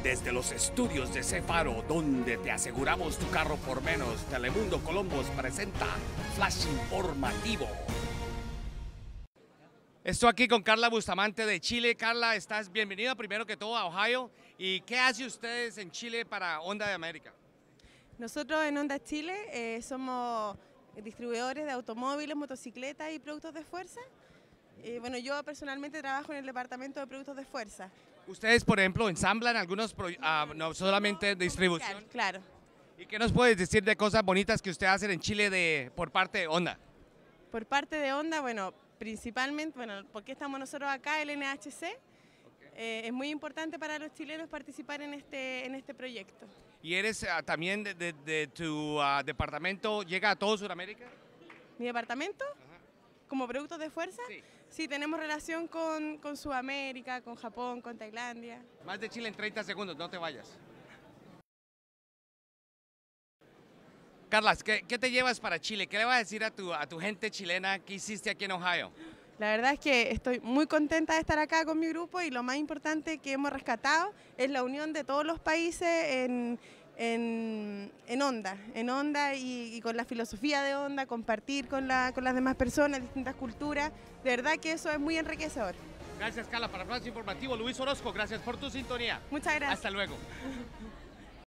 Desde los estudios de Cefaro, donde te aseguramos tu carro por menos, Telemundo Columbus presenta Flash Informativo. Estoy aquí con Carla Bustamante de Chile. Carla, estás bienvenida primero que todo a Ohio. ¿Y qué hace ustedes en Chile para Honda de América? Nosotros en Honda Chile somos distribuidores de automóviles, motocicletas y productos de fuerza. Bueno, yo personalmente trabajo en el departamento de productos de fuerza. Ustedes, por ejemplo, ensamblan algunos, no solamente distribución. Claro. ¿Y qué nos puedes decir de cosas bonitas que usted hace en Chile por parte de Honda? Por parte de Honda, bueno, principalmente, ¿por qué estamos nosotros acá, el NHC? Es muy importante para los chilenos participar en este proyecto. ¿Y eres también de tu departamento, llega a todo Sudamérica? ¿Mi departamento? Ajá. ¿Como productos de fuerza? Sí. Sí, tenemos relación con Sudamérica, con Japón, con Tailandia. Más de Chile en 30 segundos, no te vayas. Carla, ¿qué te llevas para Chile? ¿Qué le vas a decir a tu gente chilena que hiciste aquí en Ohio? La verdad es que estoy muy contenta de estar acá con mi grupo y lo más importante que hemos rescatado es la unión de todos los países en Honda y con la filosofía de Honda, compartir con las demás personas, distintas culturas. De verdad que eso es muy enriquecedor. Gracias, Carla. Para Flash Informativo, Luis Orozco, gracias por tu sintonía. Muchas gracias. Hasta luego.